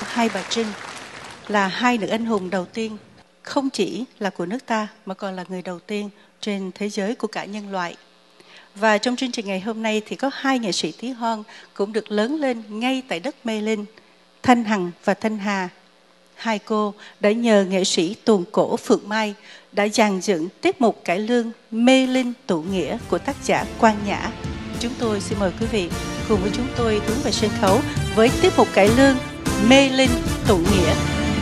của hai bà Trưng, là hai nữ anh hùng đầu tiên, không chỉ là của nước ta mà còn là người đầu tiên trên thế giới của cả nhân loại. Và trong chương trình ngày hôm nay thì có hai nghệ sĩ tí hon cũng được lớn lên ngay tại đất Mê Linh, Thanh Hằng và Thanh Hà. Hai cô đã nhờ nghệ sĩ tuồng cổ Phượng Mai đã dàn dựng tiết mục cải lương Mê Linh tụ nghĩa của tác giả Quang Nhã. Chúng tôi xin mời quý vị cùng với chúng tôi hướng về sân khấu với tiết mục cải lương Mê Linh tụ nghĩa.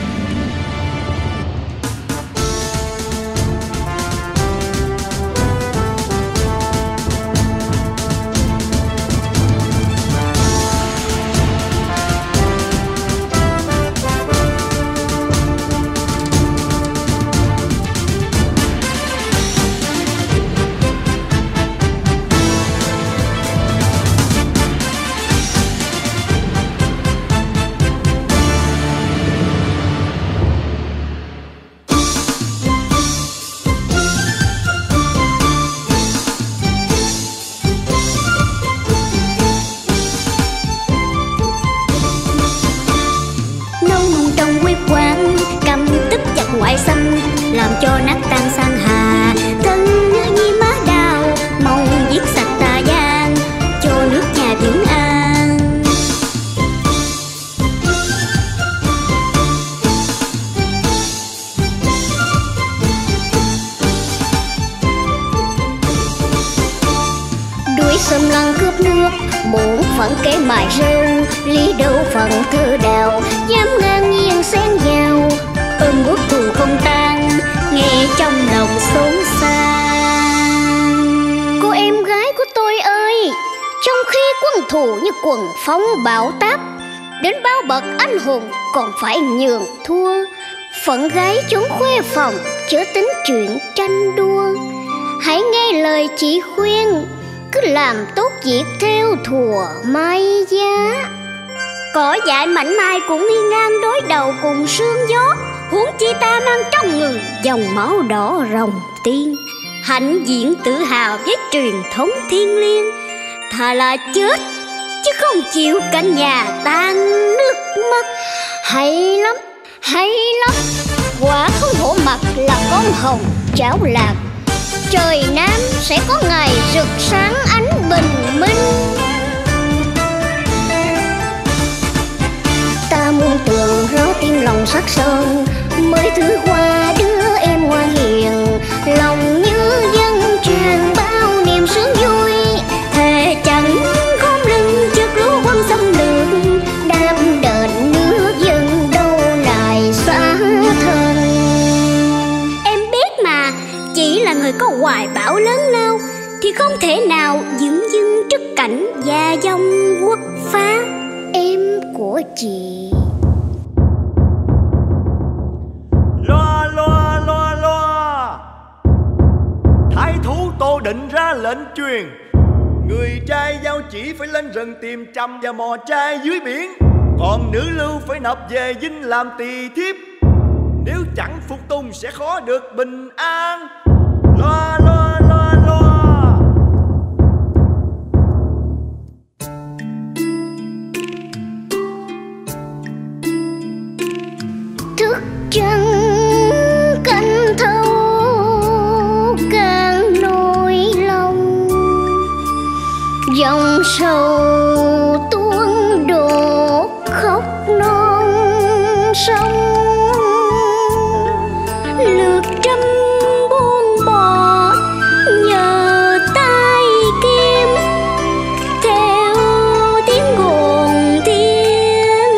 Ngoại xâm làm cho nát tan sang hà, thân như má đào mong giết sạch tà gian cho nước nhà vững an. Đuổi xâm lăng cướp nước bổn phận kế mài rêu, lý đâu phận thơ đào dám ngang nhiên xen vào. Ôm bút thù không tan, nghe trong lòng xốn xang. Cô em gái của tôi ơi, trong khi quân thù như quần phóng bão táp, đến báo bậc anh hùng còn phải nhường thua. Phận gái trốn khuê phòng, chớ tính chuyện tranh đua. Hãy nghe lời chị khuyên, cứ làm tốt việc theo thùa mai giá. Cỏ dại mảnh mai cũng đi ngang đối đầu cùng sương gió, huống chi ta mang trong người dòng máu đỏ rồng tiên. Hãnh diện tự hào với truyền thống thiêng liêng, thà là chết chứ không chịu cảnh nhà tan nước mắt. Hay lắm, hay lắm, quả không hổ mặt là con hồng chảo lạc. Trời Nam sẽ có ngày rực sáng ánh bình minh. Ta muôn tường rót tim lòng sắc son, mới thứ qua đứa em ngoan hiền. Lòng như dân tràn bao niềm sướng vui, thề chẳng khom lưng trước lũ quân xâm lược. Đam đền nước dân đâu lại xa thân. Em biết mà, chỉ là người có hoài bão lớn lao thì không thể nào dửng dưng trước cảnh gia vong quốc phá. Em của chị. Loa loa loa loa, thái thú Tô Định ra lệnh truyền, người trai giao chỉ phải lên rừng tìm trầm và mò trai dưới biển, còn nữ lưu phải nộp về dinh làm tỳ thiếp. Nếu chẳng phục tùng sẽ khó được bình an. Loa loa loa loa. Thức trăng canh thâu càng nỗi lòng, dòng sầu tuôn đổ khóc non sông. Lược trăm buông bỏ nhờ tay kim, theo tiếng gồn thiên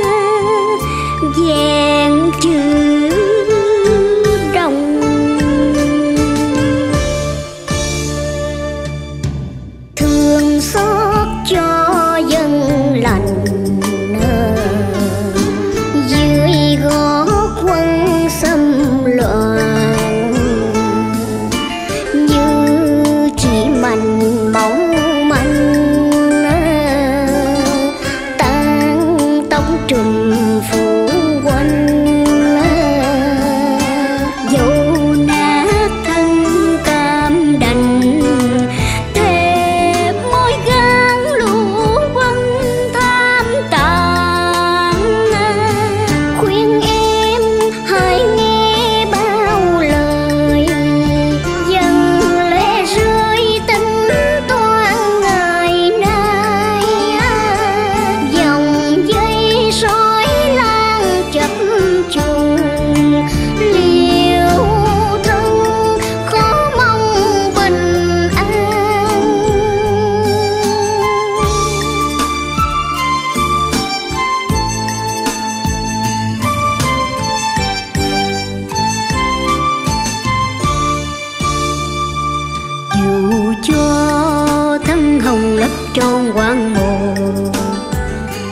vàng chữ đồng. Thương xót cho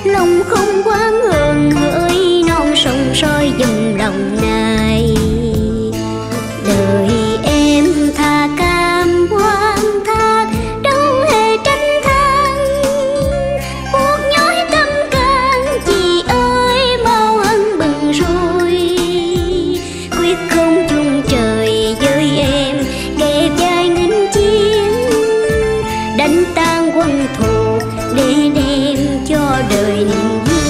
lòng không quá ngờn hỡi non sông soi dùm lòng này. Đời em tha cam hoang thác đâu hề tranh thang, buốt nhói tâm can chị ơi mau hân bừng rồi. Quyết không chung trời với em kề vai nghênh chiến, đánh tan quân thù để đem cho đời niềm vui.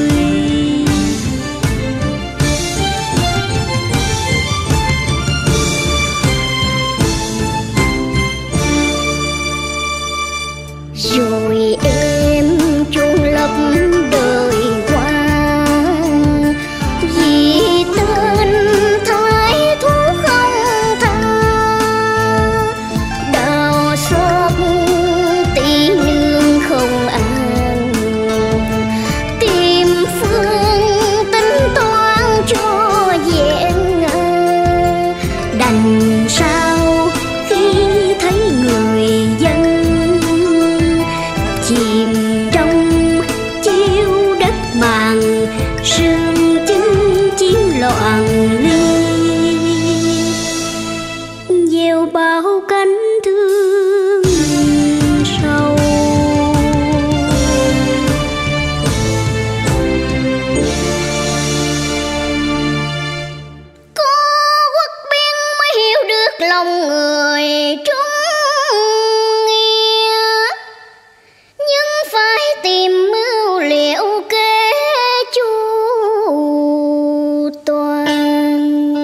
Rồi em chôn lấp đời qua vì tên thái thú không tha, đào xót tí nương không an, tìm phương tính toán cho vẹn ngã. Đành sao khi thấy người dân chìm trong chiếu đất màng, sương chứng chiến loạn ly, gieo bao cánh thương sâu. Có quốc biên mới hiểu được lòng người trung nghĩa, nhưng phải tìm mưu liệu kế chu toàn.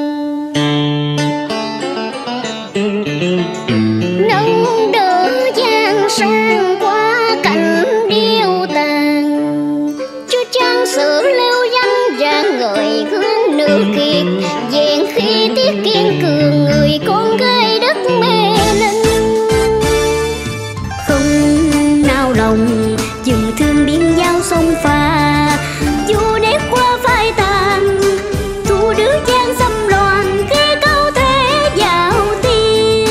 Nâng đỡ giang sang qua cảnh điêu tàn, cho trang sử lưu danh ra người gương nữ kiệt, vẹn khi tiết kiên cường người con gái đất mê linh. Không nao lòng dừng thương biên giao sông pha, dù đét qua phai tàn thu đứa giang xâm loạn khi câu thế vào tiên.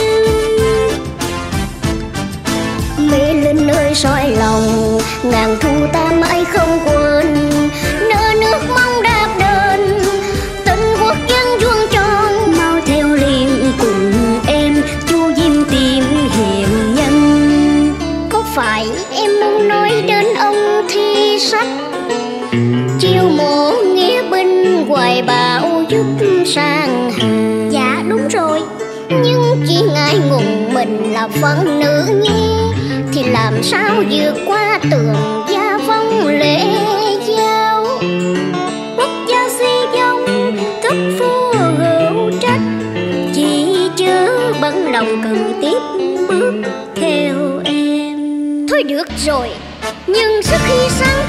Mê linh ơi soi lòng ngàn thu ta mãi không quên, nỡ nước mong đạp đền tình quốc dân vuông tròn. Mau theo liền cùng em chu diêm tìm hiền nhân. Có phải em muốn nói đến ông thi sách chiêu mộ nghĩa binh hoài bão giúp sang hàng? Dạ đúng rồi, nhưng chỉ ngại ngùng mình là phận nữ nhi, thì làm sao vượt qua tường gia phong lễ giao. Quốc gia suy vong cấp phu hữu trách, chỉ chớ bận lòng cần tiếp bước theo em. Thôi được rồi, nhưng sức hy sinh